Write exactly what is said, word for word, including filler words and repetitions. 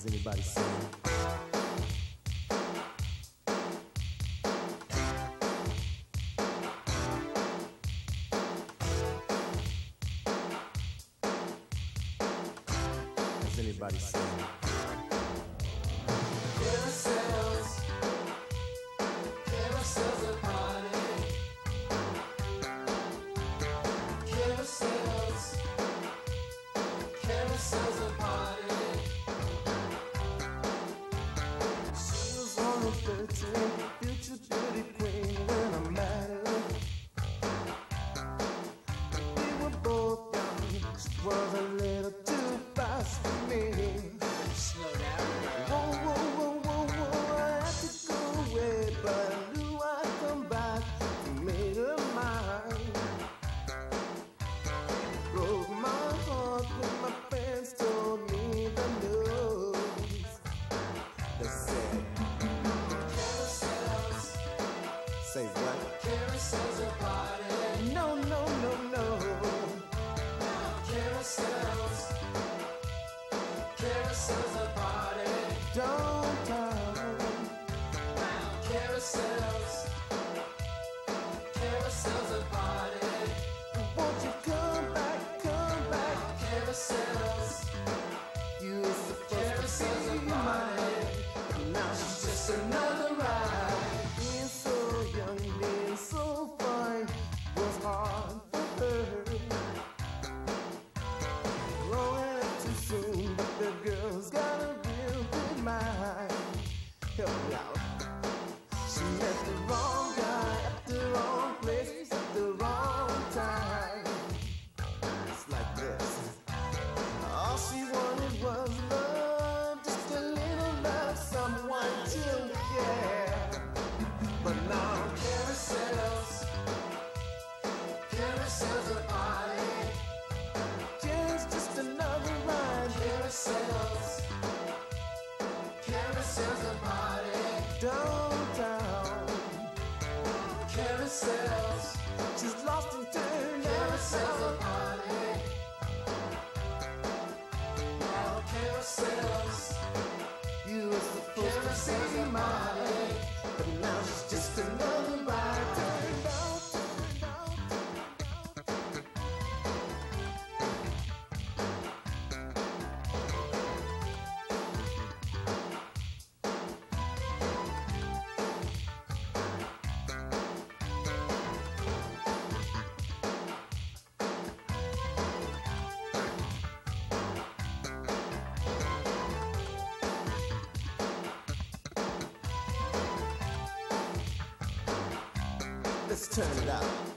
Anybody seen? Has anybody seen? Cara Sells, Cara Sells a party. Cara Sells, Cara Sells a party. thirteen, future beauty queen when I met her. We were both young, she was a little too fast for me. Slow down, girl. Whoa, whoa, whoa, whoa, whoa, I had to go away, but I knew I'd come back to make her mine. Broke my heart when my friends told me the news. They said, say what? Cara Sells a party. No, no, no, no. Cara Sells, Cara Sells a party. Downtown. Cara Sells, Cara Sells a party. Won't you come back, come back? Cara Sells, you were supposed to see mine. Now she's just another ride. Being so young, being so fine was hard for her. Growing up too soon, but the girl's got a real good mind. Help me out. She met the wrong guy at the wrong place at the wrong time. It's like this. All she wanted was love, just a little love, someone to care. But now Cara Sells, Cara Sells a party. Just, just another ride. Cara Sells, Cara Sells a party. Downtown. Cara Sells, she's lost and turned. Cara Sells a party. Now Cara Sells, you were supposed to see mine. But now she's just another ride. Turned out, turned out, turned out. Let's turn it out.